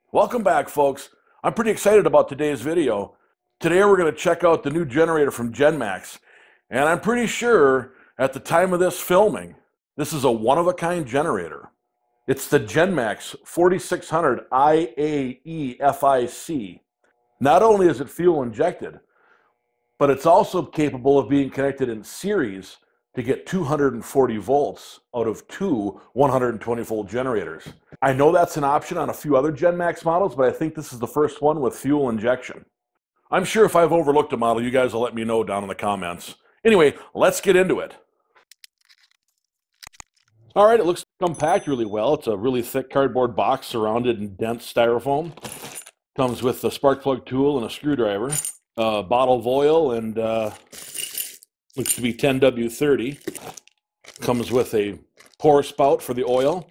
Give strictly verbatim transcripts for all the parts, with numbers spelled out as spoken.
Welcome back, folks. I'm pretty excited about today's video. Today we're going to check out the new generator from Genmax, and I'm pretty sure at the time of this filming, this is a one-of-a-kind generator. It's the Genmax forty-six hundred i A E F I C. Not only is it fuel injected, but it's also capable of being connected in series to get two hundred forty volts out of two one hundred twenty volt generators. I know that's an option on a few other Genmax models, but I think this is the first one with fuel injection. I'm sure if I've overlooked a model, you guys will let me know down in the comments. Anyway, let's get into it. All right, it looks compact really well. It's a really thick cardboard box surrounded in dense styrofoam. Comes with a spark plug tool and a screwdriver, a bottle of oil, and uh, looks to be ten W thirty. Comes with a pour spout for the oil.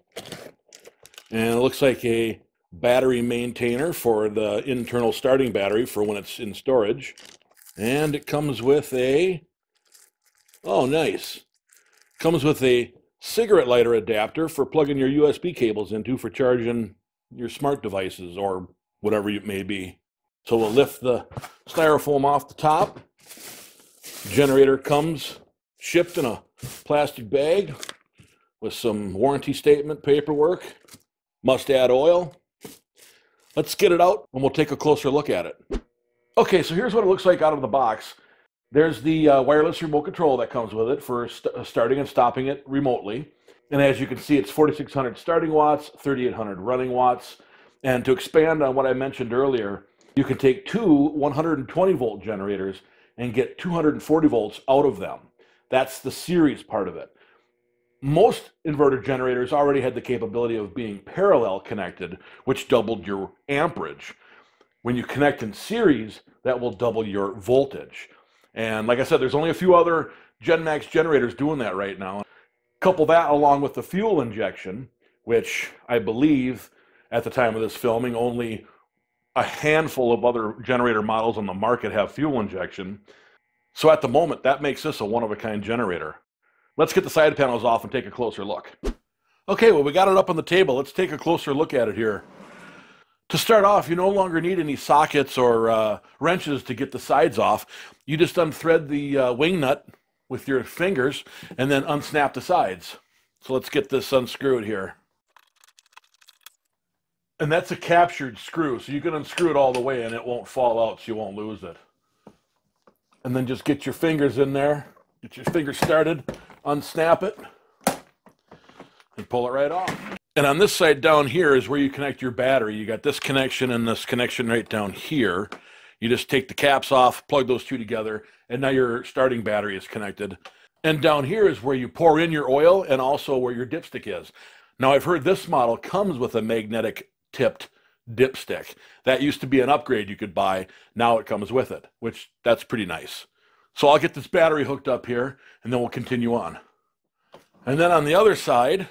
And it looks like a battery maintainer for the internal starting battery for when it's in storage. And it comes with a, oh nice, comes with a cigarette lighter adapter for plugging your U S B cables into for charging your smart devices or whatever it may be. So we'll lift the styrofoam off the top. Generator comes shipped in a plastic bag with some warranty statement paperwork. Must add oil. Let's get it out and we'll take a closer look at it. Okay, so here's what it looks like out of the box. There's the uh, wireless remote control that comes with it for st starting and stopping it remotely. And as you can see, it's forty-six hundred starting watts, thirty-eight hundred running watts. And to expand on what I mentioned earlier, you can take two one hundred twenty volt generators and get two hundred forty volts out of them. That's the series part of it. Most inverter generators already had the capability of being parallel connected, which doubled your amperage. When you connect in series, that will double your voltage. And like I said, there's only a few other Genmax generators doing that right now. Couple that along with the fuel injection, which I believe at the time of this filming, only a handful of other generator models on the market have fuel injection. So at the moment, that makes this a one-of-a-kind generator. Let's get the side panels off and take a closer look. Okay, well, we got it up on the table. Let's take a closer look at it here. To start off, you no longer need any sockets or uh, wrenches to get the sides off. You just unthread the uh, wing nut with your fingers and then unsnap the sides. So let's get this unscrewed here. And that's a captured screw, so you can unscrew it all the way and it won't fall out, so you won't lose it. And then just get your fingers in there, get your fingers started, unsnap it, and pull it right off. And on this side down here is where you connect your battery. You got this connection and this connection right down here. You just take the caps off, plug those two together, and now your starting battery is connected. And down here is where you pour in your oil and also where your dipstick is. Now I've heard this model comes with a magnetic tipped dipstick. That used to be an upgrade you could buy. Now it comes with it, which that's pretty nice. So I'll get this battery hooked up here and then we'll continue on. And then on the other side,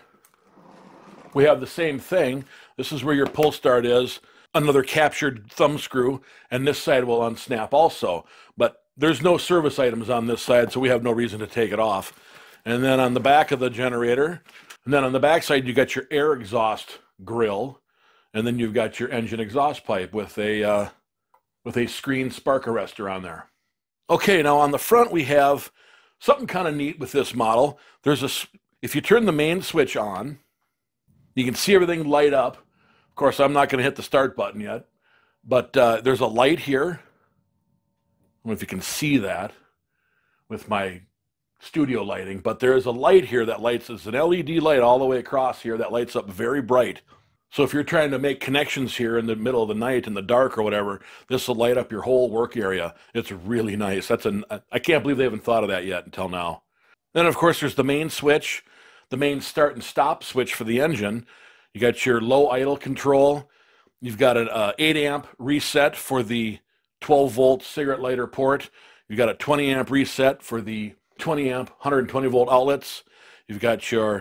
we have the same thing. This is where your pull start is, another captured thumb screw, and this side will unsnap also. But there's no service items on this side, so we have no reason to take it off. And then on the back of the generator, and then on the back side, you got your air exhaust grill, and then you've got your engine exhaust pipe with a, uh, with a screen spark arrestor on there. Okay, now on the front we have something kind of neat with this model. There's a, if you turn the main switch on, you can see everything light up. Of course, I'm not going to hit the start button yet, but uh, there's a light here. I don't know if you can see that with my studio lighting, but there is a light here that lights, it's an L E D light all the way across here that lights up very bright. So if you're trying to make connections here in the middle of the night in the dark or whatever, this will light up your whole work area. It's really nice. That's an, I can't believe they haven't thought of that yet until now. Then of course there's the main switch, the main start and stop switch for the engine. You got your low idle control. You've got an uh, eight amp reset for the twelve volt cigarette lighter port. You've got a twenty amp reset for the twenty amp one hundred twenty volt outlets. You've got your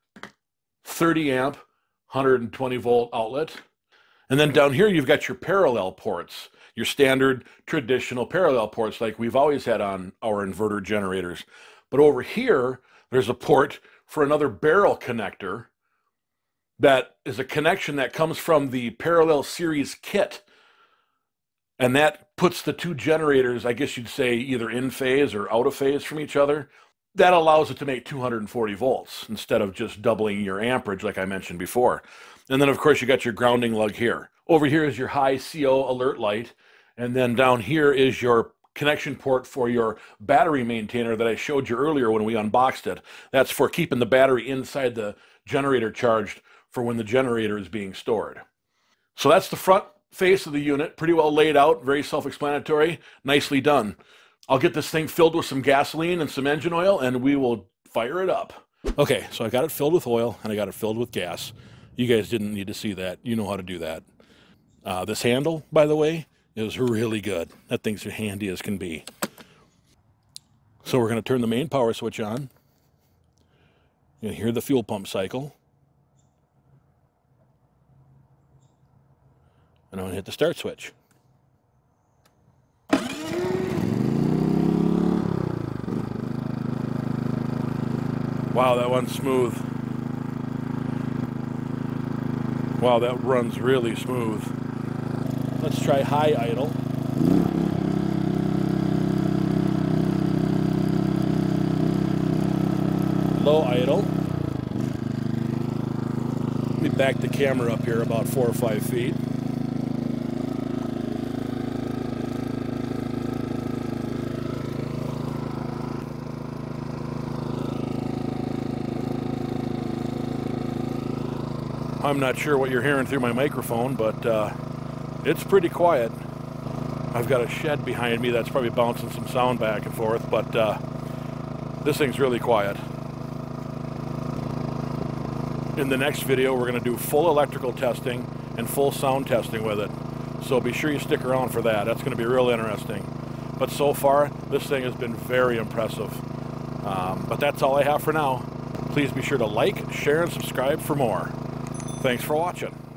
thirty amp one hundred twenty volt outlet. And then down here, you've got your parallel ports, your standard traditional parallel ports like we've always had on our inverter generators. But over here, there's a port for another barrel connector that is a connection that comes from the parallel series kit. And that puts the two generators, I guess you'd say, either in phase or out of phase from each other. That allows it to make two hundred forty volts instead of just doubling your amperage like I mentioned before. And then, of course, you got your grounding lug here. Over here is your high C O alert light. And then down here is your connection port for your battery maintainer that I showed you earlier when we unboxed it. That's for keeping the battery inside the generator charged for when the generator is being stored. So that's the front face of the unit, pretty well laid out, very self-explanatory, nicely done. I'll get this thing filled with some gasoline and some engine oil, and we will fire it up. Okay, so I got it filled with oil, and I got it filled with gas. You guys didn't need to see that. You know how to do that. Uh, this handle, by the way, is really good. That thing's handy as can be. So we're going to turn the main power switch on. You can hear the fuel pump cycle. And I'm going to hit the start switch. Wow, that one's smooth. Wow, that runs really smooth. Let's try high idle. Low idle. Let me back the camera up here about four or five feet. I'm not sure what you're hearing through my microphone, but uh, it's pretty quiet. I've got a shed behind me that's probably bouncing some sound back and forth, but uh, this thing's really quiet. In the next video, we're going to do full electrical testing and full sound testing with it. So be sure you stick around for that. That's going to be real interesting. But so far, this thing has been very impressive. Um, but that's all I have for now. Please be sure to like, share, and subscribe for more. Thanks for watching.